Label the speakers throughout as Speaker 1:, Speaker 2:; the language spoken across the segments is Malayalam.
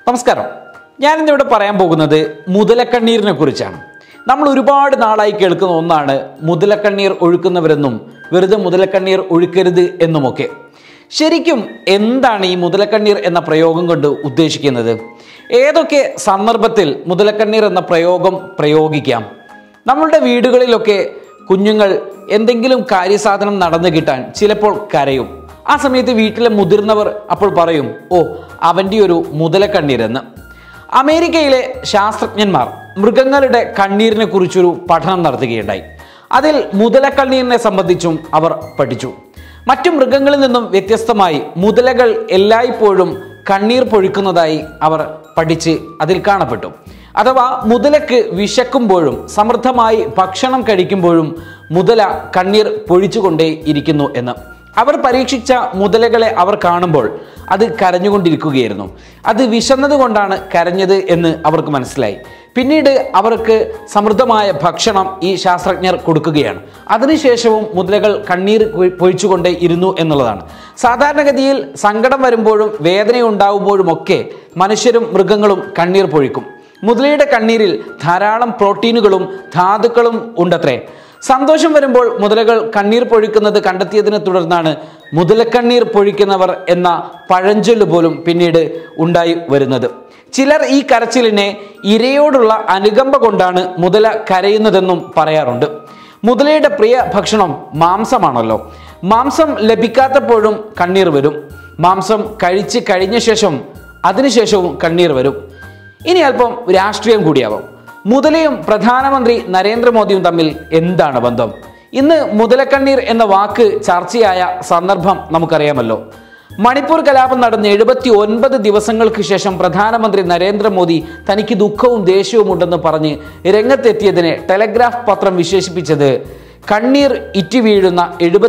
Speaker 1: നമസ്കാരം. ഞാനിന്നിവിടെ പറയാൻ പോകുന്നത് മുതലക്കണ്ണീരിനെ കുറിച്ചാണ്. നമ്മൾ ഒരുപാട് നാളായി കേൾക്കുന്ന ഒന്നാണ് മുതലക്കണ്ണീർ ഒഴുക്കുന്നവരെന്നും വെറുതെ മുതലക്കണ്ണീർ ഒഴുക്കരുത് എന്നുമൊക്കെ. ശരിക്കും എന്താണ് ഈ മുതലക്കണ്ണീർ എന്ന പ്രയോഗം കൊണ്ട് ഉദ്ദേശിക്കുന്നത്? ഏതൊക്കെ സന്ദർഭത്തിൽ മുതലക്കണ്ണീർ എന്ന പ്രയോഗം പ്രയോഗിക്കാം? നമ്മളുടെ വീടുകളിലൊക്കെ കുഞ്ഞുങ്ങൾ എന്തെങ്കിലും കാര്യസാധനം നടന്നു കിട്ടാൻ ചിലപ്പോൾ കരയും. ആ സമയത്ത് വീട്ടിലെ മുതിർന്നവർ അപ്പോൾ പറയും, ഓ അവൻ്റെ ഒരു മുതലക്കണ്ണീരെന്ന്. അമേരിക്കയിലെ ശാസ്ത്രജ്ഞന്മാർ മൃഗങ്ങളുടെ കണ്ണീരിനെ കുറിച്ചൊരു പഠനം നടത്തുകയുണ്ടായി. അതിൽ മുതലക്കണ്ണീരിനെ സംബന്ധിച്ചും അവർ പഠിച്ചു. മറ്റു മൃഗങ്ങളിൽ നിന്നും വ്യത്യസ്തമായി മുതലകൾ എല്ലായ്പ്പോഴും കണ്ണീർ പൊഴിക്കുന്നതായി അവർ പഠിച്ച് അതിൽ കാണപ്പെട്ടു. അഥവാ മുതലക്ക് വിശക്കുമ്പോഴും സമൃദ്ധമായി ഭക്ഷണം കഴിക്കുമ്പോഴും മുതല കണ്ണീർ പൊഴിച്ചുകൊണ്ടേ ഇരിക്കുന്നു എന്ന്. അവർ പരീക്ഷിച്ച മുതലകളെ അവർ കാണുമ്പോൾ അത് കരഞ്ഞുകൊണ്ടിരിക്കുകയായിരുന്നു. അത് വിശന്നത് കൊണ്ടാണ് കരഞ്ഞത് എന്ന് അവർക്ക് മനസ്സിലായി. പിന്നീട് അവർക്ക് സമൃദ്ധമായ ഭക്ഷണം ഈ ശാസ്ത്രജ്ഞർ കൊടുക്കുകയാണ്. അതിനുശേഷവും മുതലകൾ കണ്ണീർ പൊഴിച്ചുകൊണ്ടേ ഇരുന്നു എന്നുള്ളതാണ്. സാധാരണഗതിയിൽ സങ്കടം വരുമ്പോഴും വേദനയുണ്ടാവുമ്പോഴുമൊക്കെ മനുഷ്യരും മൃഗങ്ങളും കണ്ണീർ പൊഴിക്കും. മുതലയുടെ കണ്ണീരിൽ ധാരാളം പ്രോട്ടീനുകളും ധാതുക്കളും ഉണ്ടത്രേ. സന്തോഷം വരുമ്പോൾ മുതലകൾ കണ്ണീർ പൊഴിക്കുന്നത് കണ്ടെത്തിയതിനെ തുടർന്നാണ് മുതലക്കണ്ണീർ പൊഴിക്കുന്നവർ എന്ന പഴഞ്ചൊല്ല് പോലും പിന്നീട് ഉണ്ടായി വരുന്നത്. ചിലർ ഈ കരച്ചിലിനെ ഇരയോടുള്ള അനുകമ്പ കൊണ്ടാണ് മുതല കരയുന്നതെന്നും പറയാറുണ്ട്. മുതലയുടെ പ്രിയ ഭക്ഷണം മാംസമാണല്ലോ. മാംസം ലഭിക്കാത്തപ്പോഴും കണ്ണീർ വരും. മാംസം കഴിച്ച് കഴിഞ്ഞ ശേഷം അതിനുശേഷവും കണ്ണീർ വരും. ഇനി അല്പം രാഷ്ട്രീയം കൂടിയാവും. മുതലയും പ്രധാനമന്ത്രി നരേന്ദ്രമോദിയും തമ്മിൽ എന്താണ് ബന്ധം? ഇന്ന് മുതലക്കണ്ണീർ എന്ന വാക്ക് ചർച്ചയായ സന്ദർഭം നമുക്കറിയാമല്ലോ. മണിപ്പൂർ കലാപം നടന്ന് 79 ദിവസങ്ങൾക്ക് ശേഷം പ്രധാനമന്ത്രി നരേന്ദ്രമോദി തനിക്ക് ദുഃഖവും ദേഷ്യവും ഉണ്ടെന്ന് പറഞ്ഞ് രംഗത്തെത്തിയതിനെ ടെലഗ്രാഫ് പത്രം വിശേഷിപ്പിച്ചത് കണ്ണീർ ഇറ്റി വീഴുന്ന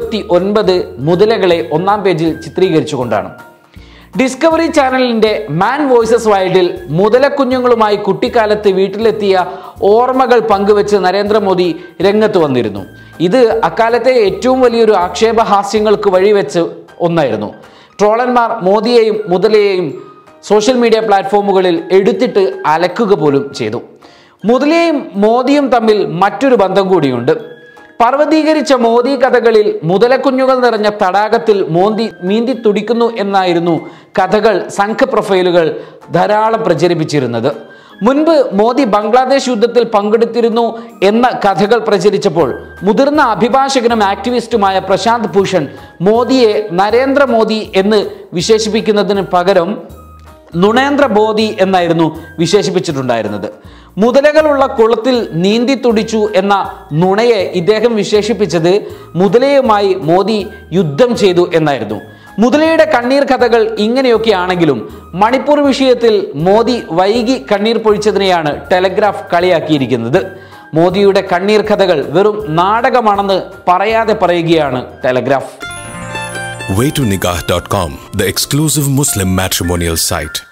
Speaker 1: 79 മുതലകളെ ഒന്നാം പേജിൽ ചിത്രീകരിച്ചുകൊണ്ടാണ്. ഡിസ്കവറി ചാനലിൻ്റെ മാൻ വോയിസസ് വൈൽഡിൽ മുതലക്കുഞ്ഞുങ്ങളുമായി കുട്ടിക്കാലത്ത് വീട്ടിലെത്തിയ ഓർമ്മകൾ പങ്കുവെച്ച് നരേന്ദ്രമോദി രംഗത്ത് വന്നിരുന്നു. ഇത് അക്കാലത്തെ ഏറ്റവും വലിയൊരു ആക്ഷേപഹാസ്യങ്ങൾക്ക് വഴിവെച്ച് ഒന്നായിരുന്നു. ട്രോളന്മാർ മോദിയെയും മുതലയെയും സോഷ്യൽ മീഡിയ പ്ലാറ്റ്ഫോമുകളിൽ എടുത്തിട്ട് അലക്കുക പോലും ചെയ്തു. മുതലയും മോദിയും തമ്മിൽ മറ്റൊരു ബന്ധം കൂടിയുണ്ട്. പർവ്വതീകരിച്ച മോദി കഥകളിൽ മുതലക്കുഞ്ഞുകൾ നിറഞ്ഞ തടാകത്തിൽ നീന്തി തുടിക്കുന്നു എന്നായിരുന്നു കഥകൾ സംഘ പ്രൊഫൈലുകൾ ധാരാളം പ്രചരിപ്പിച്ചിരുന്നത്. മുൻപ് മോദി ബംഗ്ലാദേശ് യുദ്ധത്തിൽ പങ്കെടുത്തിരുന്നു എന്ന കഥകൾ പ്രചരിച്ചപ്പോൾ മുതിർന്ന അഭിഭാഷകനും ആക്ടിവിസ്റ്റുമായ പ്രശാന്ത് ഭൂഷൺ മോദിയെ നരേന്ദ്രമോദി എന്ന് വിശേഷിപ്പിക്കുന്നതിന് പകരം നുണേന്ദ്ര മോദി എന്നായിരുന്നു വിശേഷിപ്പിച്ചിട്ടുണ്ടായിരുന്നത്. മുതലകളുള്ള കുളത്തിൽ നീന്തി തുടിച്ചു എന്ന നുണയെ ഇദ്ദേഹം വിശേഷിപ്പിച്ചത് മുതലയുമായി മോദി യുദ്ധം ചെയ്തു എന്നായിരുന്നു. മുതലയുടെ കണ്ണീർ കഥകൾ ഇങ്ങനെയൊക്കെ ആണെങ്കിലും മണിപ്പൂർ വിഷയത്തിൽ മോദി വൈകി കണ്ണീർ പൊഴിച്ചതിനെയാണ് ടെലഗ്രാഫ് കളിയാക്കിയിരിക്കുന്നത്. മോദിയുടെ കണ്ണീർ കഥകൾ വെറും നാടകമാണെന്ന് പറയാതെ പറയുകയാണ് Telegraph.
Speaker 2: waytonikah.com, the exclusive Muslim matrimonial site.